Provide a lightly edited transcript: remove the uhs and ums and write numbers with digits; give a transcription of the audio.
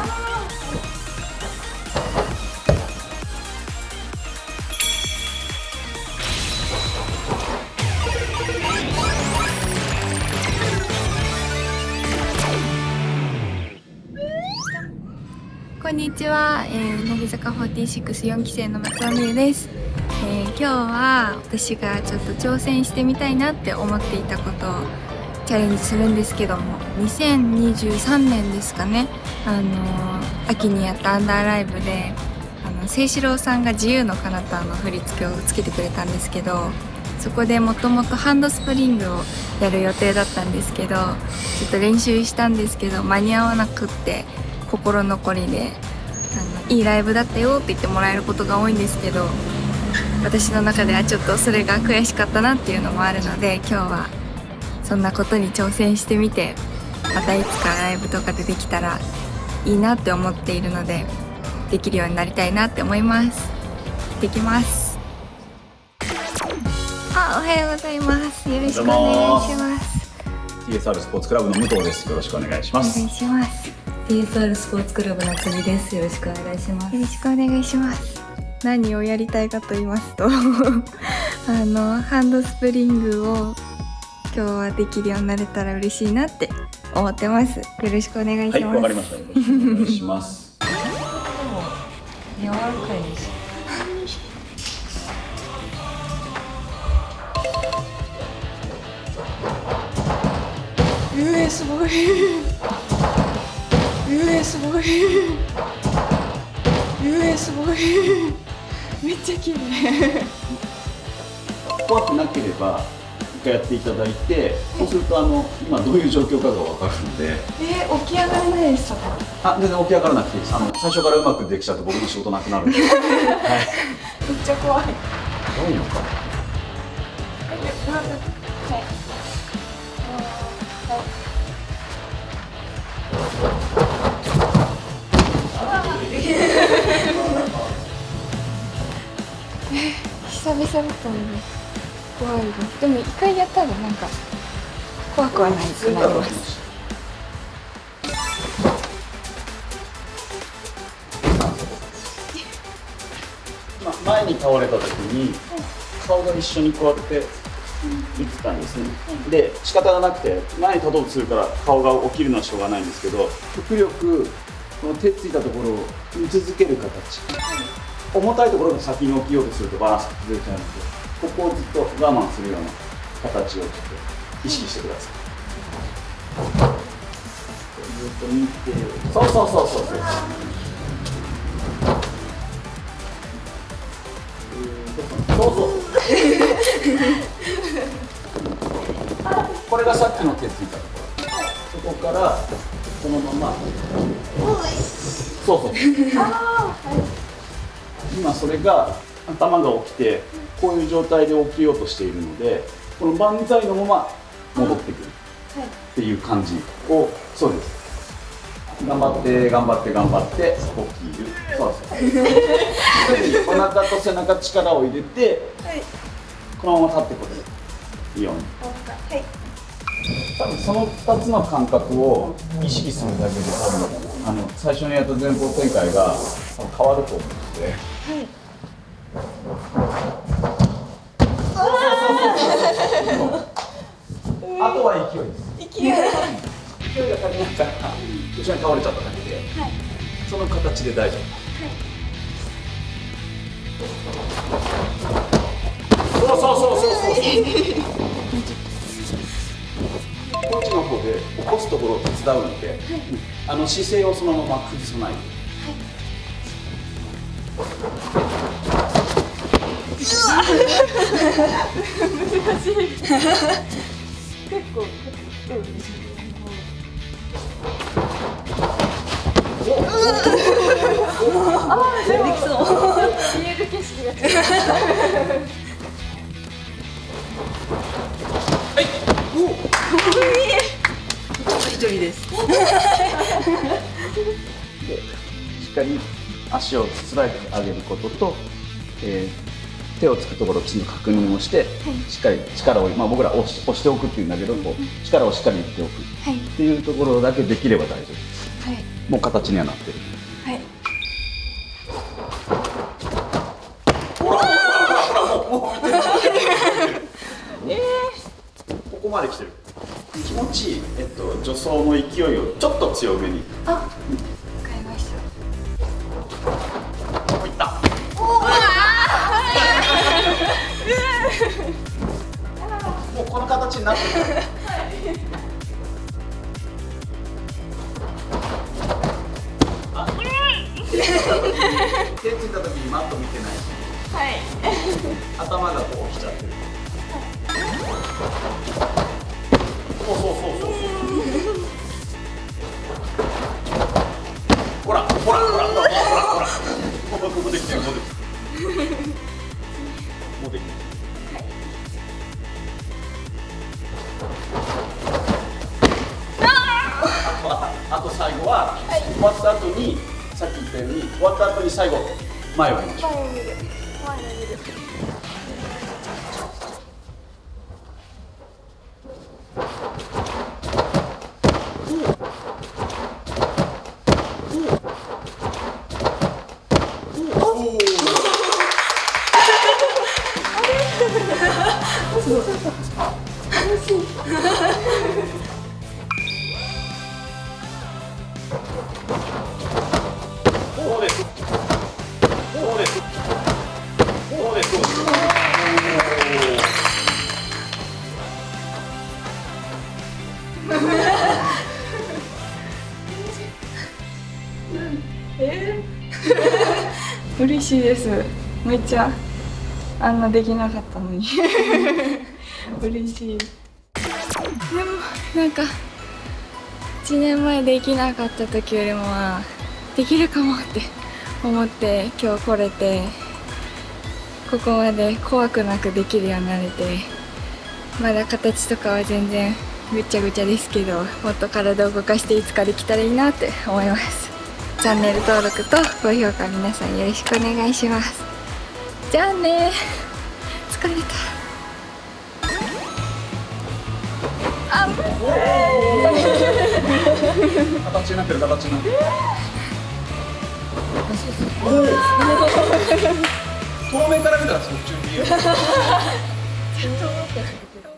こんにちは、乃木坂464期生の松尾美優です。今日は私がちょっと挑戦してみたいなって思っていたことをチャレンジするんですけども、2023年ですかね、秋にやったアンダーライブで清志郎さんが自由の彼方の振り付けをつけてくれたんですけど、そこでもともとハンドスプリングをやる予定だったんですけど、ちょっと練習したんですけど間に合わなくって心残りで、いいライブだったよって言ってもらえることが多いんですけど、私の中ではちょっとそれが悔しかったなっていうのもあるので、今日はそんなことに挑戦してみて、またいつかライブとかでできたらいいなって思っているので、できるようになりたいなって思います。できます。おはようございます。よろしくお願いします。 TSR スポーツクラブの武藤です。よろしくお願いします。 お願いします。 TSR スポーツクラブの辻です。よろしくお願いします。 よろしくお願いします。何をやりたいかと言いますとハンドスプリングを今日はできるようになれたら嬉しいなって思ってます。よろしくお願いします。 はい、わかりました。よろしくお願いします。 柔らかいです。 すごいすごいすごい、めっちゃ綺麗。 怖くなければ一回やっていただいて、そうすると今どういう状況かがわかるので。 起き上がれないですか？ 全然起き上がらなくていいです。最初からうまくできちゃうと僕の仕事なくなるんで。はい。めっちゃ怖い。 どういうのか。 久々だったので怖いです。でも一回やったらなんか怖くはないくなります。 前に倒れた時に顔が一緒にこうやって打ってたんですね。で仕方がなくて前に立とうとするから顔が起きるのはしょうがないんですけど、極力この手ついたところを見続ける形。重たいところが先に起きようとするとバランスが崩れちゃうので、ここをずっと我慢するような形をちょっと意識してください。ずっと見て、そうそうそうそうそう。そうそう。これがさっきの手ついたところ。そこからこのまま。そうそう。今それが頭が起きてこういう状態で起きようとしているので、この万歳のまま戻ってくるっていう感じを、そうです。頑張って頑張って頑張って起きる。そうそう。お腹と背中力を入れて、このまま立ってこれるように。多分その2つの感覚を意識するだけで多分最初にやった前方展開が変わると思うので。あとは勢いです。勢いが足りないから後ろに倒れちゃっただけで、その形で大丈夫。そうそうそうそうそう。こっちの方で起こすところを手伝うので、姿勢をそのまま崩さないで。 難しい。結構できそう。 見える景色が。 はい。 一人です。 で、しっかり足をつらえてあげることと、手をつくところをきちんと確認をして、しっかり力を、僕ら押しておくっていうんだけど、力をしっかり入れておくっていうところだけできれば大丈夫です。 もう形にはなってる。 はい。 ほらほらほらほら、もう見てる。ここまで来てる。気持ちいい。助走の勢いをちょっと強めに。 あ、わかりました。 こういった。もうこの形になってる。手ついた時にマット見てないし、 はい。 頭がこう来ちゃってる。そうそうそうそう。ほらほらほらほらほらほら。ここできてる、ここできてる。もうできてる。あと最後は、終わった後に、さっき言ったように終わった後に最後前を見ましょう。 前を見る。前を見る。 そうです。そうです。そうです。 嬉しいです。めっちゃあんなできなかったのに嬉しい。でもなんか1年前できなかった時よりもできるかもって思って今日来れて、ここまで怖くなくできるようになれて、まだ形とかは全然ぐちゃぐちゃですけど、もっと体を動かしていつかできたらいいなって思います。チャンネル登録と高評価皆さんよろしくお願いします。じゃあね、疲れた。 形になってる、形になってる。遠目から見たらそっちに見える。